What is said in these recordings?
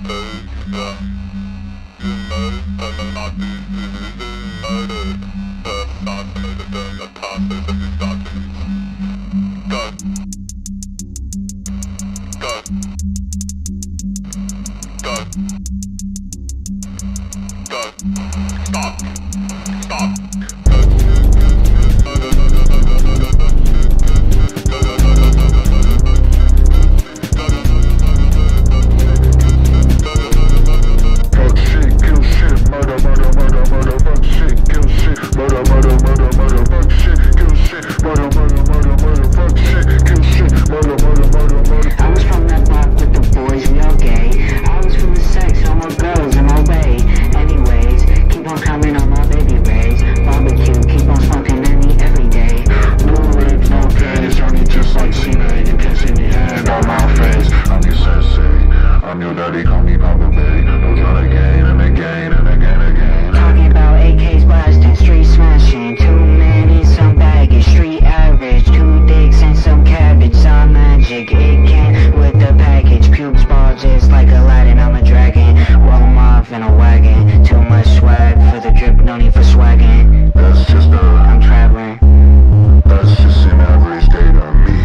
Talking about AKs, blastin, street smashing, 2 minis, some baggage, street average, 2 dicks and some cabbage, some magic, it can't with the package, pubes ball just like Aladin, I'm a dragon, roll 'em off in a wagon, too much swag for the drip, no need for swagging, That's just I'm traveling, that's just an average day to me.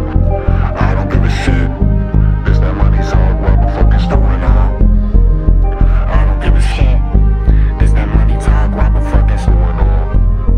I don't give a shit. Is that money talk? What the fuck is going on? I don't give a shit. Is that money talk? What the fuck is going on?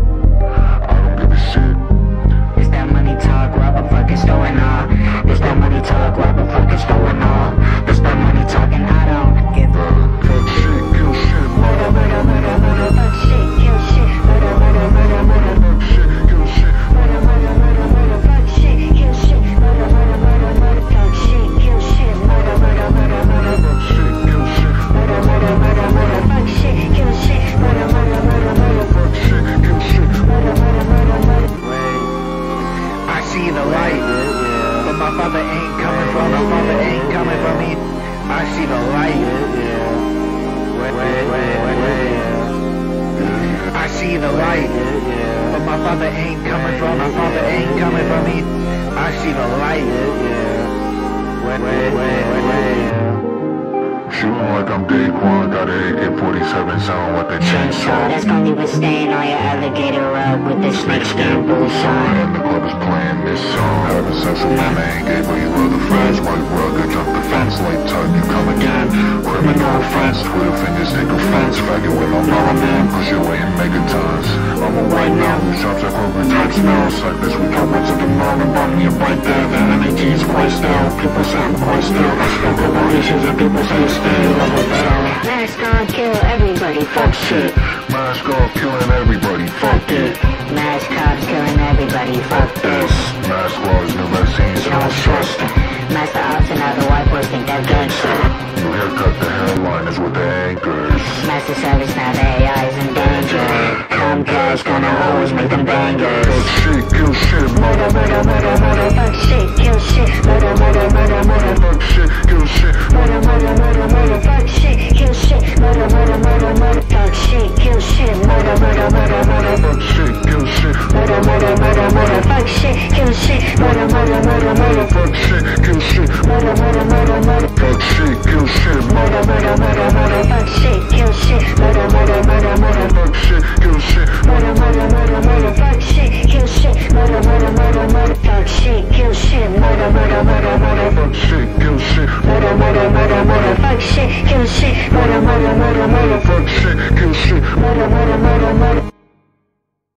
I don't give a shit. is that money talk, what the fuck is going on, is that money talk, what the fuck is going on, is that money talking, I don't give a Fuck shit, kill shit, murder, murder, murder, murder, fuck shit, kill shit, murder, murder, murder, murder, fuck shit, kill shit, murder, murder, murder, murder, fuck shit, kill shit, murder, murder, murder, murder, fuck shit, kill shit, murder, murder, murder, murder, fuck shit, kill shit, murder, murder, murder, murder, fuck shit, kill shit, murder, murder, murder, murder, fuck shit, kill shit. murder, murder, murder, murder. I see the light, but my father ain't coming from, my father ain't coming from me. I see the light, I see the light, but my father ain't coming from, my father ain't coming from me. I see the light. Shooting like I'm Daquan, got a AK-47 sound like a chainsaw. That's gonna leave a stain on your alligator rug with the snake skin boots on. And the club is playing this song. Having sex with my man, gay, but you love the fries. White rugged, jump the fence, late time, you come again. Criminal offense, Twitter fingers take offense. Faggot with no melanin, push your way in megatons. I'm a white now, who shops at Groovy Dude now. Like this, we come right to the mall and buy me a bite there. The energy is quite stale, people say I'm quite still. I spoke about issues and people say stay. Mask on, kill everybody, fuck shit. Mask off, killing everybody, fuck it. Mask cops killing everybody, fuck this. Mask laws, new vaccines, You don't trust them. Mask the ops and other white boys think they're good shit. new haircut, the hairline is with the anchors. Master service, now the AI is in danger. Comcast gonna always make them bangers. Fuck shit, kill shit, Murder, murder, murder, murder, fuck shit, kill shit. Murder, murder, murder, murder, fuck shit, kill shit. murder, murder, murder, murder, fuck shit, kill shit. Murder, murder, murder, murder, fuck shit, kill shit. Murder, murder, murder, murder, Fuck shit, kill shit. murder, murder, murder, murder, fuck shit, kill shit. Murder, murder, murder, murder, Fuck shit, kill shit. murder, murder, murder, murder. Fuck shit, kill shit. Murder, murder, murder, murder, fuck shit, kill shit. Murder, murder, murder, murder, Fuck shit, kill shit. murder, murder, murder, murder, fuck shit, kill shit. Murder, murder, murder, murder, fuck shit, kill shit. Murder, murder, murder, murder, Fuck shit, kill shit. murder, murder, murder, murder, fuck shit,